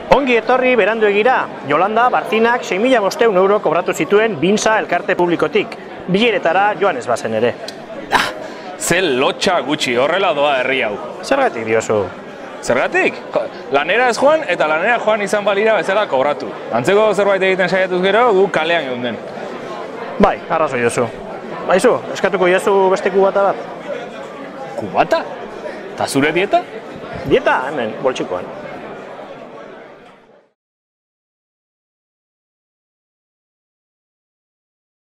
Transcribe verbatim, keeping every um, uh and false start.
Ongi etorri berandu egira, Jolanda Bartinak sei mila bostehun euro kobratu zituen Binsa elkarte publikotik, bileretara joan ez bazen ere. Ah, ze lotxa gutxi, horrela doa herri hau. Zergatik diozu? Zergatik? Lanera ez joan eta lanera joan izan balira bezala kobratu. Antzeko zerbait egiten saiatuz gero, gu kalean geunden. Bai, arrazoi duzu. Baizu, eskatuko jazu beste kubata bat? Kubata? Ta zure dieta? Dieta, hemen, boltsikoan.